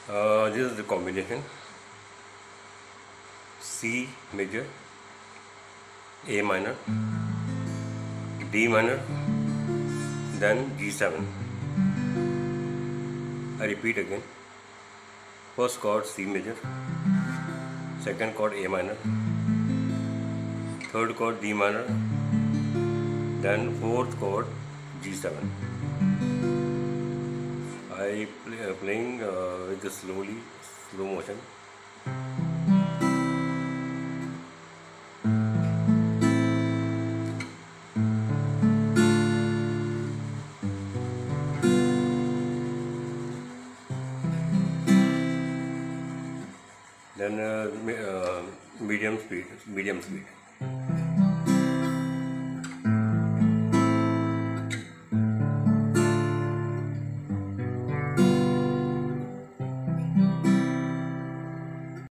This is the combination: C major, A minor, D minor, then G7. I repeat again: first chord C major, second chord A minor, third chord D minor, then fourth chord G7. I playing with the slow motion. Then medium speed.